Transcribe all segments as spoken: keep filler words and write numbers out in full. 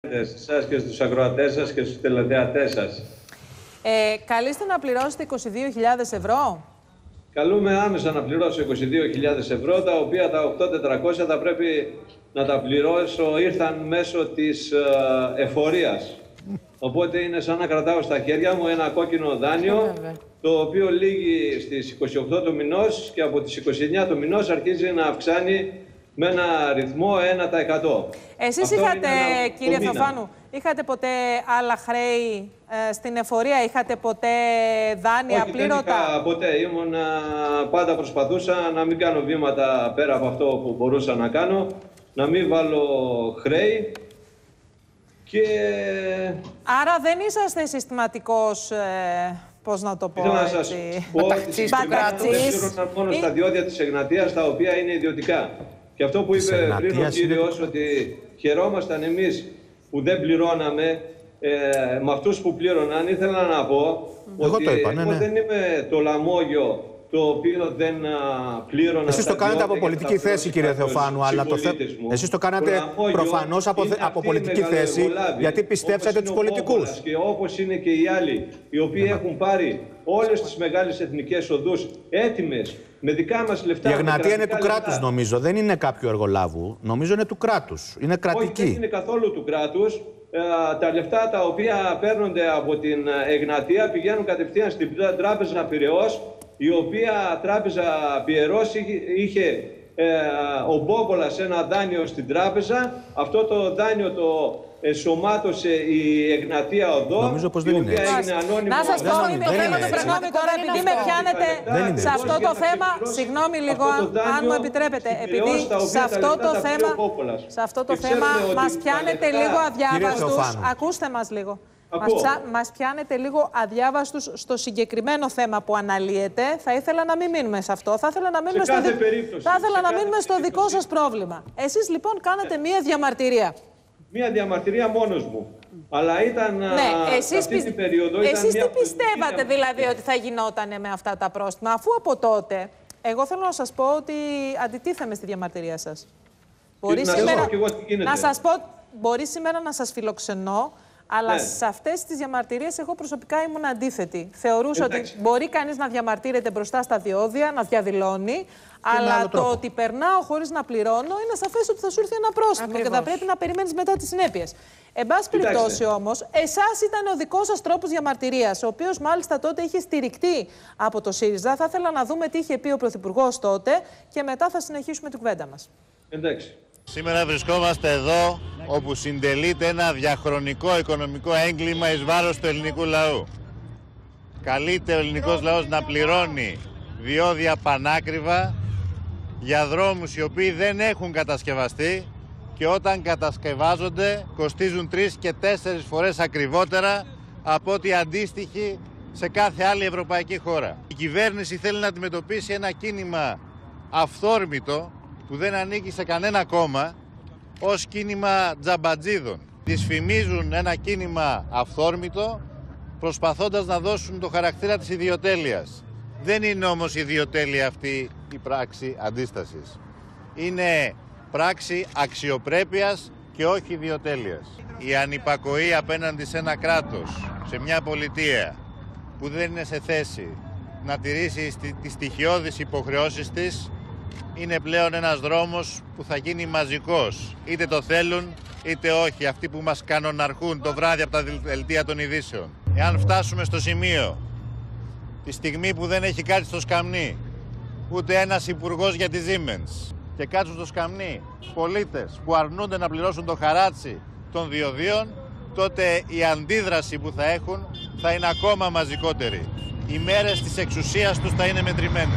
Σας και στους ακροατές σας και στους τηλεθεατές σας. Ε, καλείστε να πληρώσετε είκοσι δύο χιλιάδες ευρώ. Καλούμε άμεσα να πληρώσω είκοσι δύο χιλιάδες ευρώ, τα οποία τα οκτώ χιλιάδες τετρακόσια θα πρέπει να τα πληρώσω, ήρθαν μέσω της ε, εφορίας. Οπότε είναι σαν να κρατάω στα χέρια μου ένα κόκκινο δάνειο, το οποίο λήγει στις είκοσι οκτώ του μηνός και από τις είκοσι εννιά του μηνός αρχίζει να αυξάνει με ένα ρυθμό ένα τοις εκατό. Εσείς Αυτό είχατε, κύριε Θεοφάνου, είχατε ποτέ άλλα χρέη ε, στην εφορία, είχατε ποτέ δάνεια Όχι, πλήρωτα? δεν είχα ποτέ. Ήμουν, πάντα προσπαθούσα να μην κάνω βήματα πέρα από αυτό που μπορούσα να κάνω, να μην βάλω χρέη και... Άρα δεν είσαστε συστηματικός, ε, πώς να το πω, Θέλω να έτσι... σας πω ότι συγκεκριμένα δεν πλήρωναν μόνο στα διόδια της Εγνατίας, τα οποία είναι ιδιωτικά. Και αυτό που είπε πριν ο κύριος, είναι... ότι χαιρόμασταν εμείς που δεν πληρώναμε, ε, με αυτούς που πλήρωναν, ήθελα να πω εγώ ότι είπα, ναι, ναι. εγώ δεν είμαι το λαμόγιο το οποίο δεν πλήρωνα. Εσείς το κάνετε από πολιτική θέση, κύριε Θεοφάνου, αλλά το θε... εσείς το κάνατε προφανώς από, από πολιτική θέση, γιατί πιστέψατε τους πολιτικούς. Και όπως είναι και οι άλλοι, οι οποίοι yeah. έχουν πάρει όλες τις μεγάλες εθνικές οδούς έτοιμες, με δικά μας λεφτά. Η Εγνατία είναι του κράτους, νομίζω, δεν είναι κάποιου εργολάβου. Νομίζω είναι του κράτους, είναι κρατική. Όχι, δεν είναι καθόλου του κράτους. Τα λεφτά τα οποία παίρνονται από την Εγνατία πηγαίνουν κατευθείαν στην τράπεζα Πειραιώς, η οποία τράπεζα Πειραιώς είχε ε, ο Μπόμπολας ένα δάνειο στην τράπεζα. Αυτό το δάνειο το ενσωμάτωσε η Εγνατία Οδό. Νομίζω πως δεν είναι έτσι. Να σας πω, συγγνώμη τώρα, επειδή με πιάνετε σε αυτό το θέμα, συγγνώμη λίγο, αν μου επιτρέπετε, επειδή σε αυτό το θέμα, σε αυτό το θέμα μας πιάνετε λίγο αδιάβαστους, ακούστε μας λίγο. Μας, ψά, μας πιάνετε λίγο αδιάβαστους στο συγκεκριμένο θέμα που αναλύεται. Θα ήθελα να μην μείνουμε σε αυτό. Θα ήθελα να μείνουμε, στο, δι... θα ήθελα να μείνουμε στο δικό σας πρόβλημα. Εσείς λοιπόν κάνατε μία διαμαρτυρία. Μία διαμαρτυρία μόνος μου. Αλλά ήταν ναι, εσείς αυτή πι... την περίοδο... Εσείς τι πιστεύατε δηλαδή ότι θα γινότανε με αυτά τα πρόστιμα, αφού από τότε... Εγώ θέλω να σας πω ότι αντιτίθεμαι στη διαμαρτυρία σας. Μπορεί να, σήμερα... εγώ, να σας πω, μπορεί σήμερα να σας φιλοξενώ, αλλά ναι. σε αυτές τις διαμαρτυρίες εγώ προσωπικά ήμουν αντίθετη. Θεωρούσα Εντάξει. ότι μπορεί κανείς να διαμαρτύρεται μπροστά στα διόδια, να διαδηλώνει, αλλά το τρόπο. ότι περνάω χωρίς να πληρώνω είναι σαφές ότι θα σου έρθει ένα πρόστιμο Ακριβώς. και θα πρέπει να περιμένεις μετά τις συνέπειες. Εν πάση περιπτώσει όμως, εσάς ήταν ο δικός σας τρόπος διαμαρτυρίας, ο οποίος μάλιστα τότε είχε στηριχτεί από το ΣΥΡΙΖΑ. Θα ήθελα να δούμε τι είχε πει ο Πρωθυπουργός τότε και μετά θα συνεχίσουμε την κουβέντα μας. Εντάξει. Σήμερα βρισκόμαστε εδώ όπου συντελείται ένα διαχρονικό οικονομικό έγκλημα εις βάρος του ελληνικού λαού. Καλείται ο ελληνικός λαός να πληρώνει διόδια πανάκριβα για δρόμους οι οποίοι δεν έχουν κατασκευαστεί και όταν κατασκευάζονται κοστίζουν τρεις και τέσσερις φορές ακριβότερα από ό,τι αντίστοιχοι σε κάθε άλλη ευρωπαϊκή χώρα. Η κυβέρνηση θέλει να αντιμετωπίσει ένα κίνημα αυθόρμητο που δεν ανήκει σε κανένα κόμμα, ως κίνημα τζαμπατζίδων. Τις φημίζουν ένα κίνημα αυθόρμητο, προσπαθώντας να δώσουν το χαρακτήρα της ιδιοτέλειας. Δεν είναι όμως ιδιοτέλεια αυτή η πράξη αντίστασης. Είναι πράξη αξιοπρέπειας και όχι ιδιοτέλειας. Η ανυπακοή απέναντι σε ένα κράτος, σε μια πολιτεία που δεν είναι σε θέση να τηρήσει τις στοιχειώδεις υποχρεώσεις της, είναι πλέον ένας δρόμος που θα γίνει μαζικός. Είτε το θέλουν, είτε όχι. Αυτοί που μας κανοναρχούν το βράδυ από τα δελτία των ειδήσεων. Εάν φτάσουμε στο σημείο, τη στιγμή που δεν έχει κάτσει στο σκαμνί, ούτε ένας υπουργός για τη Siemens, και κάτσουν στο σκαμνί πολίτες που αρνούνται να πληρώσουν το χαράτσι των διοδίων, τότε η αντίδραση που θα έχουν θα είναι ακόμα μαζικότερη. Οι μέρες της εξουσίας τους θα είναι μετρημένες.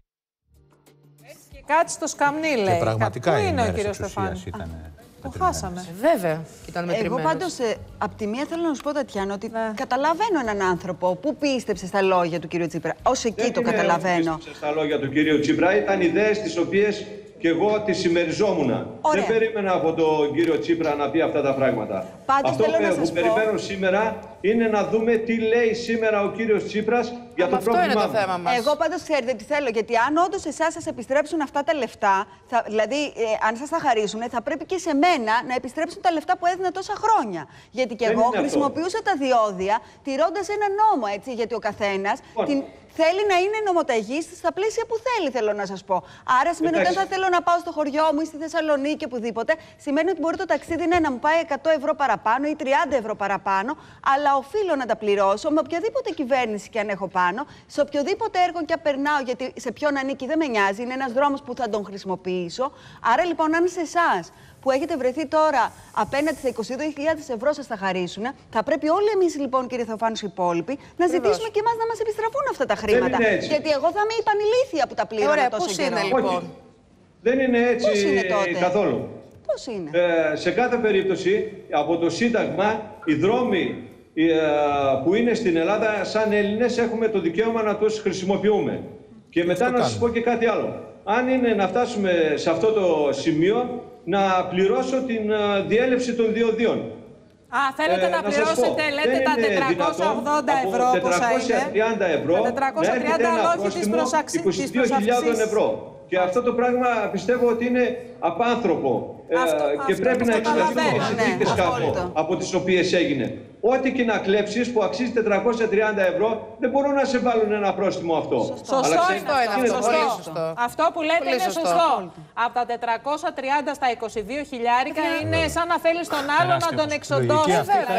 Κάτσε στο σκαμνί, λέει. Και πραγματικά Πού είναι ο κύριος Στεφάνου. Το χάσαμε. Βέβαια. Ήταν Εγώ πάντως, ε, απ' τη μία θέλω να σου πω, Τατιάνα, ότι ναι. καταλαβαίνω έναν άνθρωπο που πίστεψε στα λόγια του κύριου Τσίπρα. Ως εκεί Δεν το καταλαβαίνω. Πίστεψε στα λόγια του κύριου Τσίπρα. Ήταν ιδέες τις οποίες και εγώ τις συμμεριζόμουν. Δεν περίμενα από τον κύριο Τσίπρα να πει αυτά τα πράγματα. Πάντως, Αυτό θέλω που, να σας που περιμένω σήμερα είναι να δούμε τι λέει σήμερα ο κύριος Τσίπρας για το αυτό πρόβλημά είναι το θέμα μας. Εγώ πάντως ξέρετε τι θέλω, γιατί αν όντως εσάς σας επιστρέψουν αυτά τα λεφτά, θα, δηλαδή ε, αν σας τα χαρίσουν, θα πρέπει και σε μένα να επιστρέψουν τα λεφτά που έδινα τόσα χρόνια. Γιατί και Δεν εγώ είναι χρησιμοποιούσα αυτό. τα διόδια τηρώντας ένα νόμο, έτσι, γιατί ο καθένας Λοιπόν. την, θέλει να είναι νομοταγής στα πλαίσια που θέλει, θέλω να σας πω. Άρα σημαίνει ότι αν θα θέλω να πάω στο χωριό μου ή στη Θεσσαλονίκη, οπουδήποτε, σημαίνει ότι μπορεί το ταξίδι ναι, να μου πάει εκατό ευρώ παραπάνω ή τριάντα ευρώ παραπάνω, αλλά οφείλω να τα πληρώσω με οποιαδήποτε κυβέρνηση και αν έχω πάνω, σε οποιοδήποτε έργο και αν περνάω, γιατί σε ποιον ανήκει δεν με νοιάζει, είναι ένας δρόμος που θα τον χρησιμοποιήσω. Άρα λοιπόν, αν σε εσάς που έχετε βρεθεί τώρα απέναντι στα είκοσι δύο χιλιάδες ευρώ σας τα χαρίσουν, θα πρέπει όλοι εμείς λοιπόν, κύριε Θεοφάνου, οι υπόλοιποι, να ζητήσουμε και εμάς να μας επιστραφούν αυτά τα χρήματα. Γιατί εγώ θα είμαι η πανηλήθεια που τα πλήρωνα Ωραία, τόσο πώς καιρό. είναι λοιπόν? Όχι. Δεν είναι έτσι Πώς είναι τότε? καθόλου. Πώς είναι? Ε, σε κάθε περίπτωση, από το Σύνταγμα, οι δρόμοι ε, που είναι στην Ελλάδα, σαν Έλληνες, έχουμε το δικαίωμα να τους χρησιμοποιούμε. Και μετά να σας πω και κάτι άλλο. Αν είναι να φτάσουμε σε αυτό το σημείο, να πληρώσω την uh, διέλευση των διοδίων. Α, θέλετε ε, να, να πληρώσετε, λέτε, τα τετρακόσια ογδόντα ευρώ, πόσα είναι. ευρώ, τα τετρακόσια τριάντα αλλά όχι της προσαξής. είκοσι δύο χιλιάδες ευρώ. Και αυτό το πράγμα πιστεύω ότι είναι απάνθρωπο. Αυτό, ε, και αυτό, πρέπει αυτό να εξεταστούν οι συνθήκες κάπου από τις οποίες έγινε. Ό,τι και να κλέψεις που αξίζει τετρακόσια τριάντα ευρώ, δεν μπορούν να σε βάλουν ένα πρόστιμο αυτό. Σωστό, σωστό είναι αυτό. Είναι σωστό. Σωστό. Αυτό που λέτε Πολύ είναι σωστό. σωστό. Από τα τετρακόσια τριάντα στα είκοσι δύο χιλιάρικα είναι σαν να θέλεις τον άλλο να τον εξοντώσει.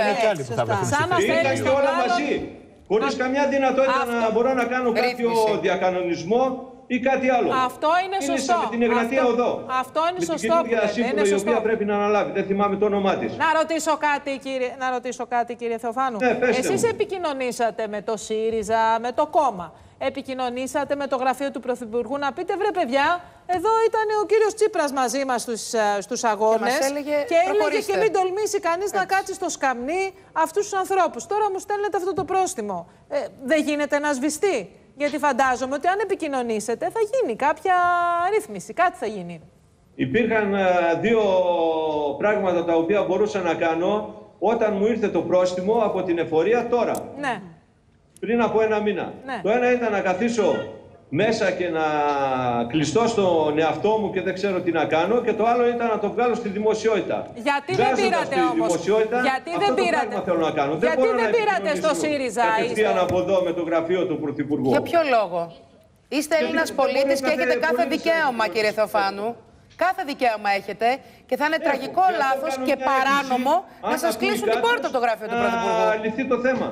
Σαν να θέλεις τον άλλο. Χωρίς καμιά δυνατότητα να μπορώ να κάνω κάποιο διακανονισμό ή κάτι άλλο. Αυτό είναι σωστό. Με την Εγνατία Οδό. Αυτό είναι με σωστό. Με την κυρία σύμβουλο, η οποία πρέπει να αναλάβει. Δεν θυμάμαι το όνομά της. Να ρωτήσω κάτι, κύριε, να ρωτήσω κάτι, κύριε Θεοφάνου. Ναι, Εσείς επικοινωνήσατε με το ΣΥΡΙΖΑ, με το κόμμα. Επικοινωνήσατε με το γραφείο του Πρωθυπουργού να πείτε, βρε παιδιά, εδώ ήταν ο κύριος Τσίπρας μαζί μας στους, στους αγώνες και, έλεγε, και έλεγε και μην τολμήσει κανείς Έτσι. να κάτσει στο σκαμνί αυτούς τους ανθρώπους. Τώρα μου στέλνετε αυτό το πρόστιμο. Ε, δεν γίνεται να σβηστεί? Γιατί φαντάζομαι ότι αν επικοινωνήσετε θα γίνει κάποια ρύθμιση, κάτι θα γίνει. Υπήρχαν δύο πράγματα τα οποία μπορούσα να κάνω όταν μου ήρθε το πρόστιμο από την εφορία τώρα. Ναι. Πριν από ένα μήνα. Ναι. Το ένα ήταν να καθίσω μέσα και να κλειστώ στον εαυτό μου και δεν ξέρω τι να κάνω, και το άλλο ήταν να το βγάλω στη δημοσιότητα. Γιατί δεν πήρατε όμως? Γιατί δεν πήρατε? Αυτό θέλω να κάνω. Γιατί δεν, δεν πήρατε στο ΣΥΡΙΖΑ? Κατευθείαν από εδώ με το γραφείο του Πρωθυπουργού. Για ποιο λόγο? Είστε Έλληνας πολίτης και έχετε κάθε δικαίωμα, κύριε Θεοφάνου. Κάθε δικαίωμα έχετε και θα είναι Έχω. τραγικό λάθος και παράνομο να σας κλείσουν την πόρτα από το γραφείο του Πρωθυπουργού. Να λυθεί το θέμα.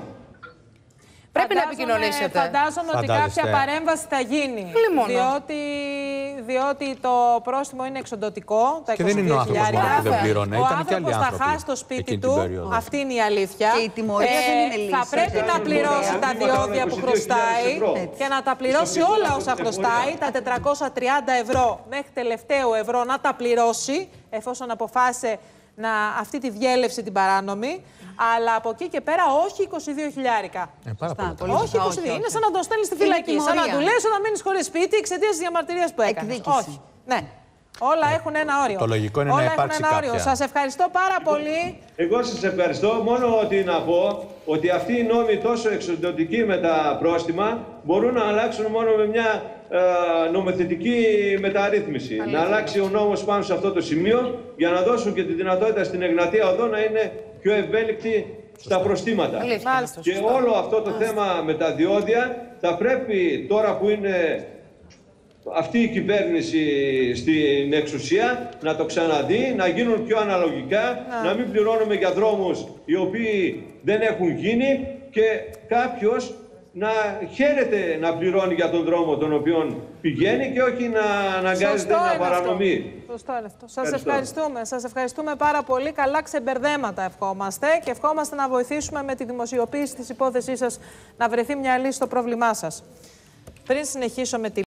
Πρέπει να επικοινωνήσετε. Φαντάζομαι ότι κάποια παρέμβαση θα γίνει. Διότι, διότι το πρόστιμο είναι εξοντωτικό. Τα και δεν είναι ο άνθρωπος μόνο που δεν πληρώνει. Ο άνθρωπος θα χάσει το σπίτι του. Αυτή είναι η αλήθεια. Και η τιμωρία ε, δεν είναι λύση. Θα πρέπει να πληρώσει τα διόδια που χρωστάει και να τα πληρώσει όλα όσα χρωστάει. Τα τετρακόσια τριάντα ευρώ μέχρι τελευταίο ευρώ να τα πληρώσει, εφόσον αποφάσισε να, αυτή τη διέλευση την παράνομη. Αλλά από εκεί και πέρα όχι είκοσι δύο χιλιάρικα. Ε, πάρα πολύ. πολύ. Όχι είκοσι δύο. Είναι σαν να τον στέλνει στη φυλακή. Σαν να του λες όταν μείνεις χωρίς σπίτι εξαιτίας της διαμαρτυρίας που έκανες. Όχι. Ναι. Όλα έχουν ένα όριο. Το λογικό είναι Όλα να υπάρξει ένα κάποια. όριο. Σας ευχαριστώ πάρα πολύ. Εγώ σας ευχαριστώ. Μόνο ότι να πω ότι αυτοί οι νόμοι τόσο εξοντωτικοί με τα πρόστιμα μπορούν να αλλάξουν μόνο με μια ε, νομοθετική μεταρρύθμιση. Αλήθεια. Να αλλάξει ο νόμος πάνω σε αυτό το σημείο για να δώσουν και τη δυνατότητα στην Εγνατία Οδό να είναι πιο ευέλικτη στα προστήματα. Αλήθεια. Και όλο αυτό το θέμα με τα διόδια θα πρέπει τώρα που είναι αυτή η κυβέρνηση στην εξουσία να το ξαναδεί, να γίνουν πιο αναλογικά, να, να μην πληρώνουμε για δρόμους οι οποίοι δεν έχουν γίνει και κάποιος να χαίρεται να πληρώνει για τον δρόμο τον οποίο πηγαίνει και όχι να αναγκάζεται να παρανομεί. Σωστό είναι αυτό. Σας ευχαριστούμε. Σας ευχαριστούμε πάρα πολύ. Καλά ξεμπερδέματα ευχόμαστε και ευχόμαστε να βοηθήσουμε με τη δημοσιοποίηση της υπόθεσής σας να βρεθεί μια λύση στο πρόβλημά σας. Πριν συνεχίσω με τη